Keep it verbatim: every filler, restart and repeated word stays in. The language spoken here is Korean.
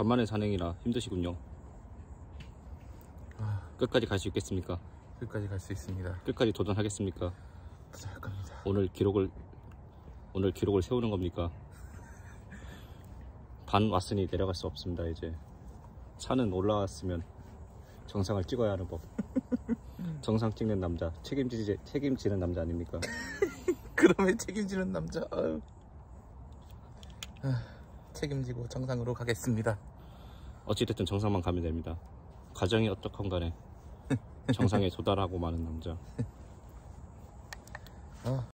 간만에 산행이라 힘드시군요. 아, 끝까지 갈 수 있겠습니까? 끝까지 갈 수 있습니다. 끝까지 도전하겠습니까? 도전할 겁니다. 오늘 기록을 오늘 기록을 세우는 겁니까? 반 왔으니 내려갈 수 없습니다. 이제 산은 올라왔으면 정상을 찍어야 하는 법. 정상 찍는 남자, 책임지지, 책임지는 남자 아닙니까? 그러면 책임지는 남자. 아유. 아, 책임지고 정상으로 가겠습니다. 어찌됐든 정상만 가면 됩니다. 가정이 어떻건 간에 정상에 도달하고 마는 남자. 아,